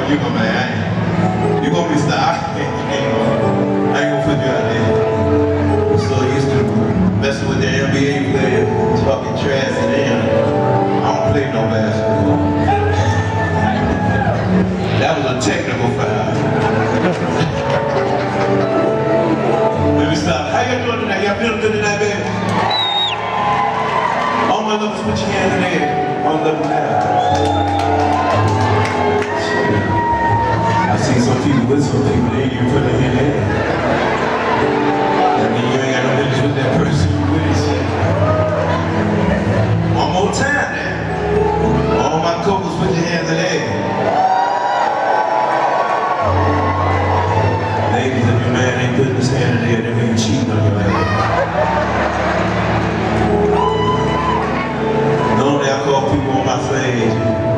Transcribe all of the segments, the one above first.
you my man. You gonna be stopped. I ain't gonna put you out there. I'm so used to messing with the NBA player, talking trash to them. I don't play no basketball. That was a technical foul. Let me stop. How y'all doing tonight? Y'all feeling good tonight, baby? All my lovers, put your hands in the air. All lovers now. I see some people with some people, they ain't even put their hand in the air. That mean you ain't got no business with that person you with and shit. One more time now. All my couples, put your hands in the air. Ladies, if your man ain't putting his hand in the air, that means you cheating on your man. Normally I call people on my stage.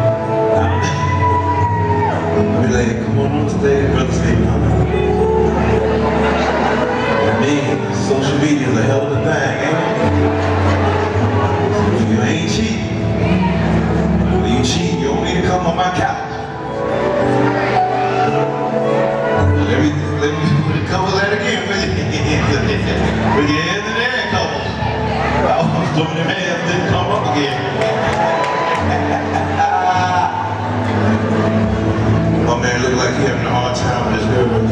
I be like, come on the stage, brother, say no. I mean, social media is a hell of a thing, ain't it? So if you ain't cheating, when you cheat, you don't need to come on my couch. Let me couple that again, put your hands in the air, couple. Some of them hands didn't come up again. My man look like he having a hard time with his girl right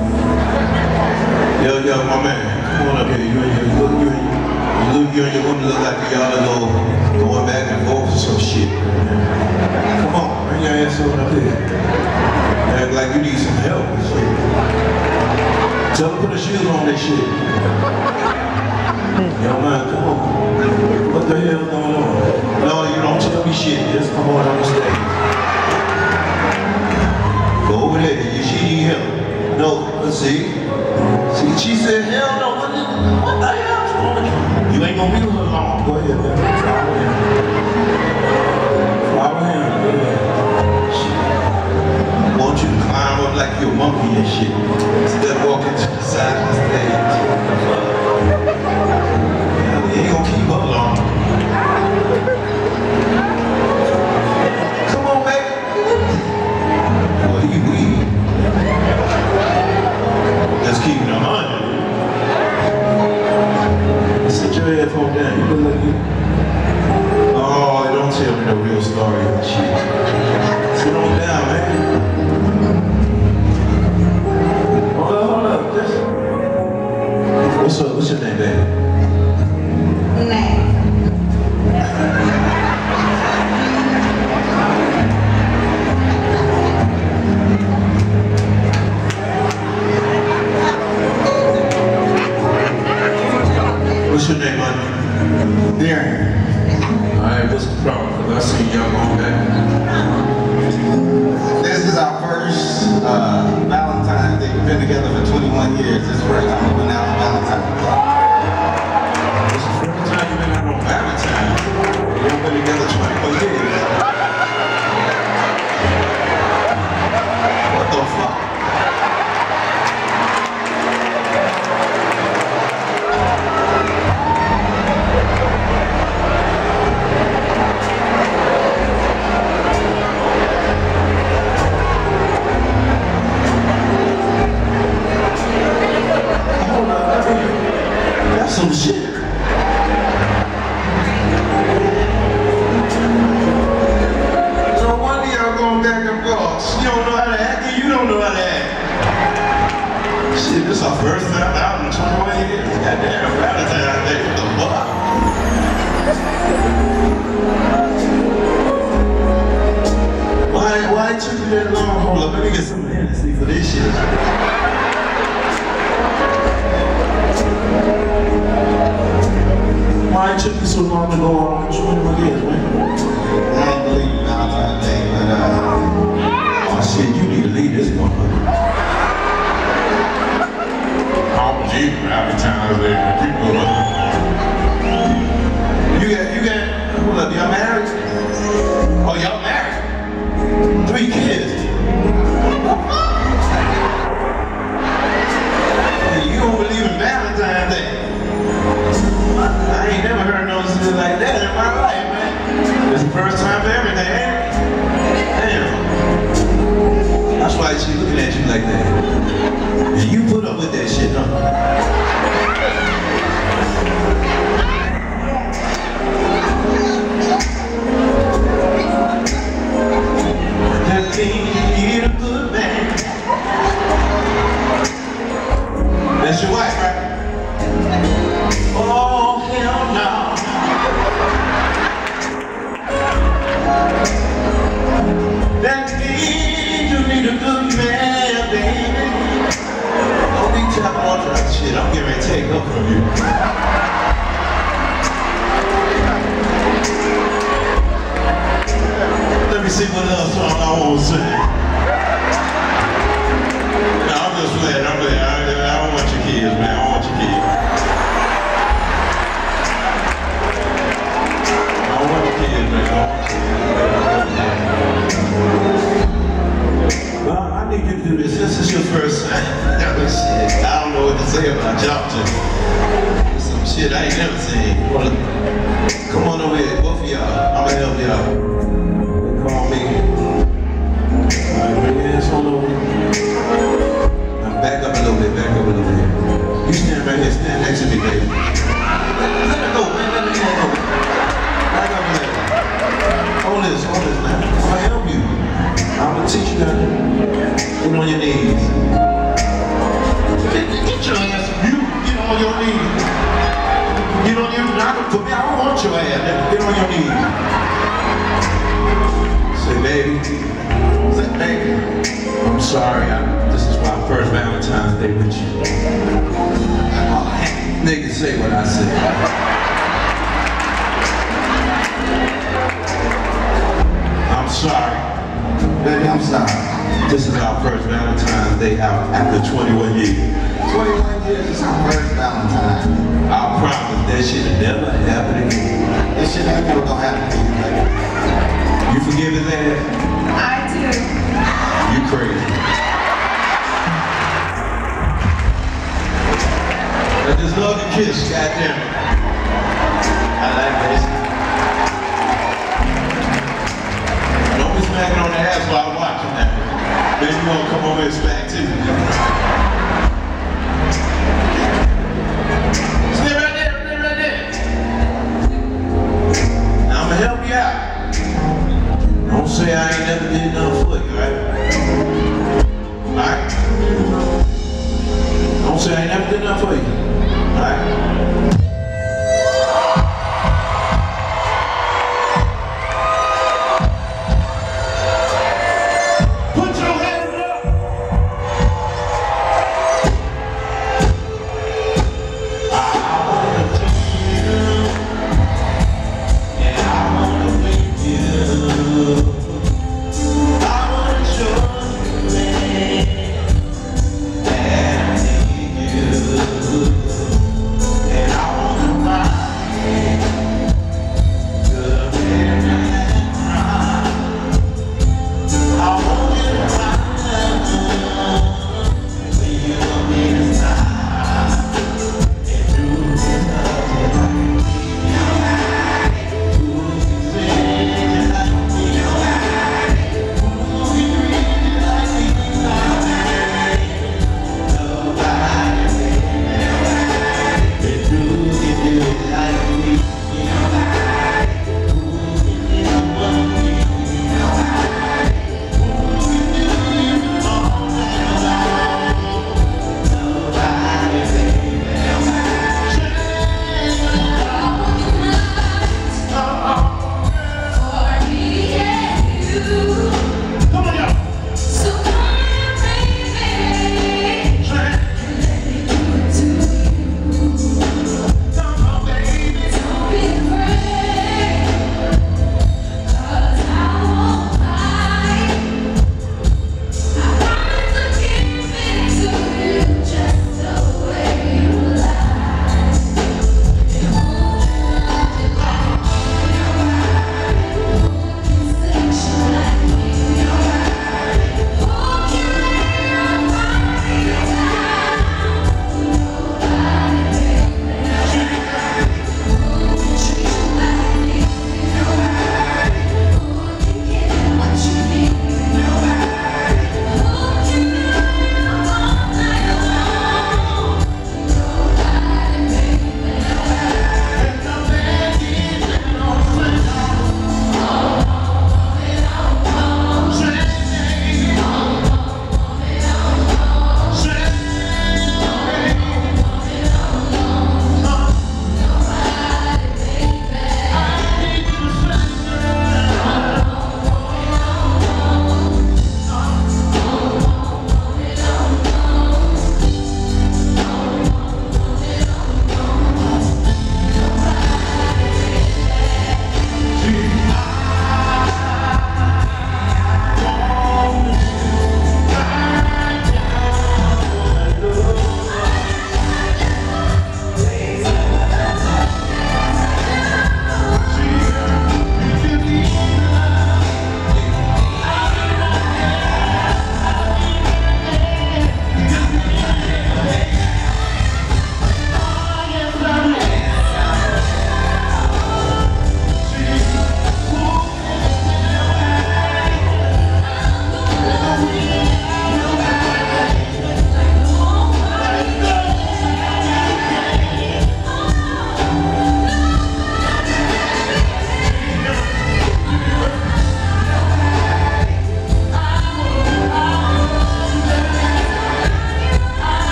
here. Yo, my man, come on up here. You and your woman look like y'all going back and forth or some shit. Come on, bring your ass on up here. Act like you need some help and shit. Tell them put the shoes on that shit. Yo, man, come on. What the hell is going on? No, you don't tell me shit. Just come on the stage. Go over there. She need help. No, let's see. See, she said, hell no. What the hell is wrong with you? You ain't gonna be with her long. Go ahead, man. Follow him. I want you to climb up like you're a monkey and shit. Instead of walking to the side of the stage. You ain't gonna keep up long. Come on, baby. Well, you weak. Let's keep it 100. Sit your headphone down. You look like you. Oh, don't tell me the real story and shit. Sit on down, man. Hold up. What's up? What's your name, baby? Name. What's your name, honey? Darren. Alright, what's the problem? Because I see y'all going back. This is our first Valentine Day. We've been together for 21 years. This is the first time we've been out on Valentine. This is the first time you've been out on Valentine. You've been together 21 years. What the fuck? That's some shit. No wonder y'all going back and forth. She don't know how to act and you don't know how to act. Shit, this is our first time out in 21 years. Goddamn, Valentine Day, what the fuck? Why it took you that long? Hold up, let me get some Hennessy for this shit. Why it took you so long to go on 21 years, man? I don't believe in Valentine's Day, but Oh shit, you need to leave this motherfucker. I don't believe in Valentine's Day, but you go up. You got, hold up, y'all married? Oh, y'all married? 3 kids. Hey, you don't believe in Valentine's Day? I ain't never heard no shit like that in my life, man. It's the first time for everything, ain't it? Damn. looking at you like that. And you put up with that shit, huh? That means you need a good man. That's your wife, right? Oh, hell no. That means you need a good man, baby. Don't be tapping on that shit. I'm getting ready to take up from you. Let me see what else song I want to sing. No, I'm just playing. I'm playing. I don't want your kids, man. I don't want your kids. I don't want your kids, man. I don't want your kids. Well, I need you to do this. This is your first time. Shit. I don't know what to say about Johnson. Some shit I ain't never seen. Come on over here, both of y'all. I'm gonna help y'all. Call me. Alright, bring your hands on over. Now back up a little bit, back up a little bit. You stand right here, stand next to me, baby. Let her go, man, let her go. Back up a little. Hold this now. I'm gonna help you. I'm gonna teach you how to get on your knees. Get your ass, you get on your knees. Get on your knees. For me, I don't want your ass. Get on your knees. Say, baby. Say, baby. I'm sorry. This is my first Valentine's Day with you. Niggas say what I say. I'm sorry. Baby, I'm sorry. This is our first Valentine's Day out after 21 years. 21 years is our first Valentine. I promise that shit will never happen again. This shit ain't never gonna happen to you, baby. You forgive his ass? I do. You crazy. I just love the kiss, goddamn it. I like this. Don't be smacking on the ass while I'm watching that. Then you won't come over and smack too. Stay right there, stay right there. Now I'm gonna help you out. Don't say I ain't never did nothing for you, right? Alright? Don't say I ain't never did nothing for you.